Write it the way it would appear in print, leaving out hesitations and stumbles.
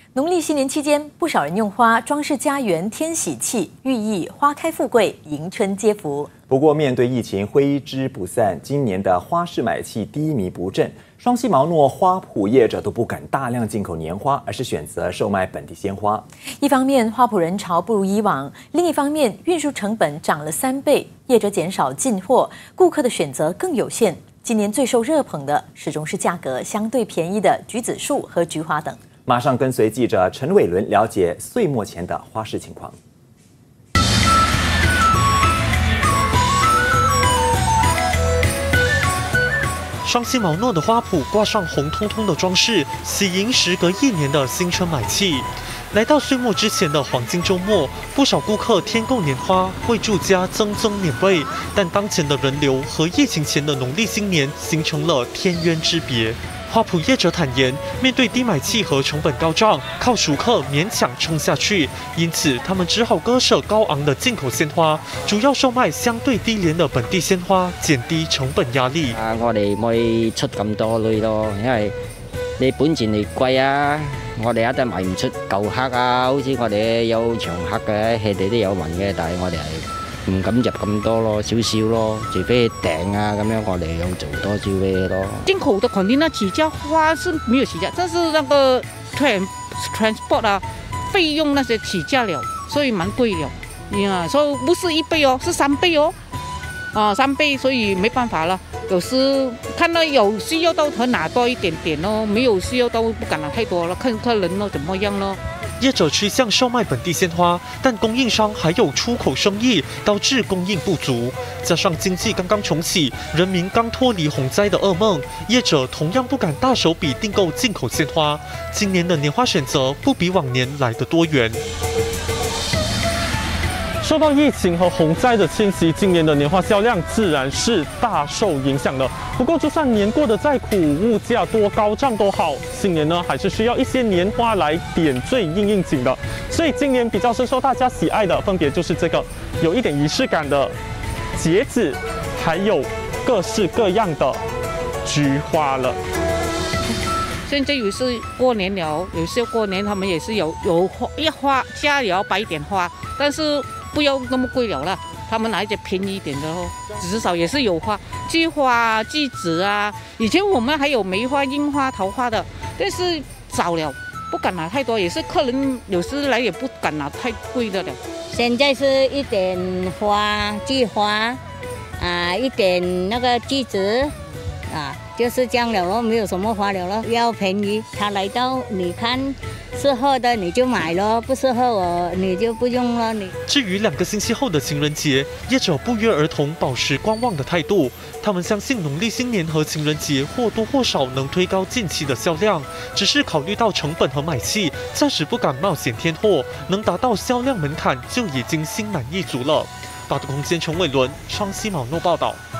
农历新年期间，不少人用花装饰家园添喜气，寓意花开富贵、迎春接福。 不过，面对疫情挥之不散，今年的花市买气低迷不振，双溪毛诺花圃业者都不敢大量进口年花，而是选择售卖本地鲜花。 一方面，花圃人潮不如以往；另一方面，运输成本涨了3倍，业者减少进货，顾客的选择更有限。今年最受热捧的，始终是价格相对便宜的橘子树和菊花等。 马上跟随记者陈伟伦了解岁末前的花市情况。 双溪毛诺的花圃挂上红彤彤的装饰，喜迎时隔1年的新春买气。来到岁末之前的黄金周末，不少顾客添购年花，为住家增年味。但当前的人流和疫情前的农历新年形成了天渊之别。花圃业者坦言，面对低买气和成本高涨，靠熟客勉强撑下去，因此他们只好割舍高昂的进口鲜花，主要售卖相对低廉的本地鲜花，减低成本壓力。 我哋唔可以出咁多類咯，因為你本錢你貴啊，我哋一定賣唔出舊客啊，好似我哋有長客嘅，佢哋都有問嘅，但係我哋係唔敢入咁多咯，少少咯，除非訂啊咁樣，我哋有做多少嘅咯。 进口的肯定那起价花是没有起价，但是那个 transport 啊，费用那些起价了，所以蛮贵了。所以不是1倍哦，是3倍哦。3倍，所以没办法了。有时看到有需要到才拿多一点点咯，没有需要到不敢拿太多了，看客人咯怎么样咯。 业者趋向售卖本地鲜花，但供应商还有出口生意，导致供应不足。加上经济刚刚重启，人民刚脱离洪灾的噩梦，业者同样不敢大手笔订购进口鲜花。今年的年花选择不比往年来得多元。受到疫情和洪灾的侵袭，今年的年花销量自然是大受影响的。不过，就算年过得再苦，物价多高涨都好，新年呢还是需要一些年花来点缀应景的。所以今年比较深受大家喜爱的，分别就是这个有一点仪式感的结子，还有各式各样的菊花了。 现在有时过年了，有些过年他们也是有花家里要摆一点花，但是不要那么贵了啦，他们拿一些便宜一点的哦，至少也是有花，菊花、橘子啊。以前我们还有梅花、樱花、桃花的，但是少了，不敢拿太多，也是客人有时来也不敢拿太贵的了。 现在是一点花，菊花，一点那个橘子，就是这样了咯，没有什么花了咯，要便宜。他来到你看适合的你就买咯，不适合我你就不用了。 至于2个星期后的情人节，业者不约而同保持观望的态度。他们相信农历新年和情人节或多或少能推高近期的销量，只是考虑到成本和买气，暂时不敢冒险添货，能达到销量门槛就已经心满意足了。报道空间陈伟伦，双溪毛诺报道。